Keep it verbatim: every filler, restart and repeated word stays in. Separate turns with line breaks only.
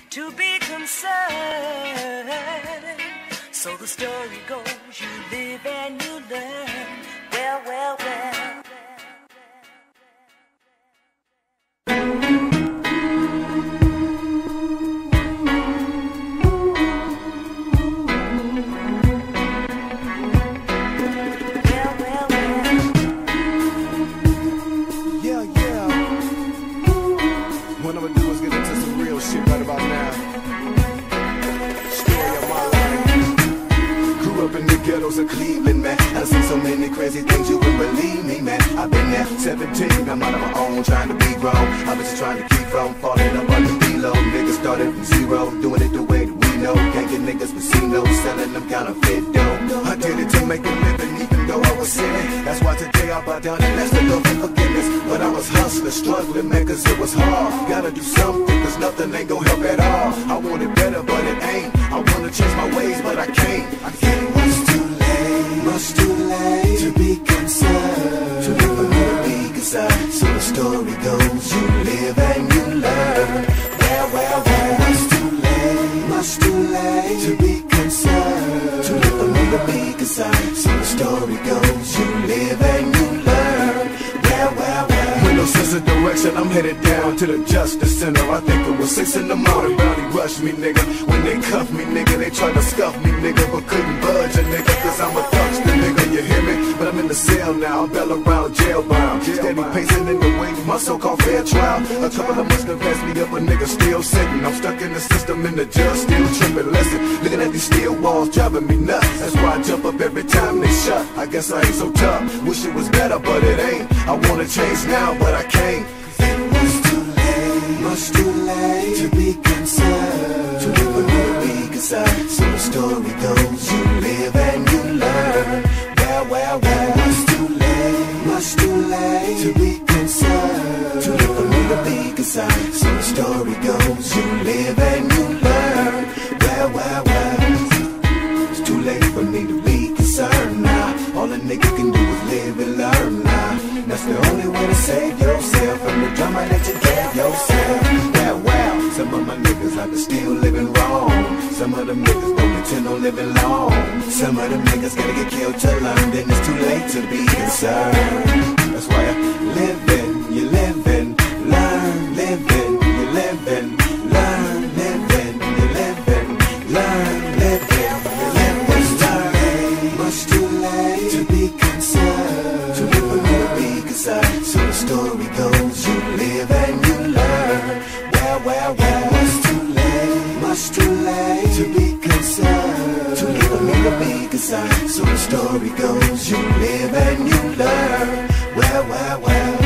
to be concerned. So the story goes, you live and you learn. Well, well, well.
Ghettos of Cleveland, man. I've seen so many crazy things you wouldn't believe me, man. I've been there, seventeen, I'm out of my own, trying to be grown. I was just trying to keep from falling up on the below. Niggas started from zero, doing it the way that we know. Can't get niggas casinos, selling them counterfeit dough. I did it to make a living, even though I was sinning. That's why today I bow down and ask the Lord for forgiveness. But I was hustling, struggling, man, cause it was hard. Gotta do something, cause nothing ain't gon' help at all. I want it better, but it ain't. I wanna change my ways, but I can't. I can't. Much too late to be concerned, to live a little be concerned. So the story goes, you live and you learn. Well, well, well. Much too late, much too late to be concerned, to live a little be concerned. So the story goes, you live and you learn. Well, well, well. With no sense of direction, I'm headed down to the Justice Center. I think it was six in the morning. Bounty rushed me, nigga. When they cuffed me, nigga, they tried to scuff me, nigga, but couldn't budge a nigga, cause I'm a thugster, nigga, you hear me? But I'm in the cell now, I'm bell around, jailbound. Steady pacing in the wake of my so-called fair trial. A couple of months have passed me up, a nigga still sitting. I'm stuck in the system, in the jail, still tripping. Listen, looking at these steel walls, driving me nuts. That's why I jump up every time they shut. I guess I ain't so tough, wish it was better, but it ain't. I wanna change now, but I can't. It was too late, much too late to be concerned, to live a little be concerned. So the story goes, you live and you learn. Well, well, well. Much too late, much too late to be concerned, to live a little be concerned. So the story goes, you live and you learn. Well, well, well. It's too late for me to be concerned now. All a nigga can do is live and learn now. That's the only way to save yourself from the drama that you gave yourself. Well, well, some of my niggas out there still living wrong. Some of them niggas don't intend on living long. Some of them niggas gotta get killed to learn. Then it's too late to be concerned. That's why I live in, you live in, learn, live in, you live in, learn, live in, you live in, learn, live in, you live in, learn. Much too late to be concerned, to live a little be concerned. So the story goes, you live and you learn. Well, well, well. Much too late, much too late to be concerned, to live a little be concerned. So the story goes, you live and you learn. Well, well, well.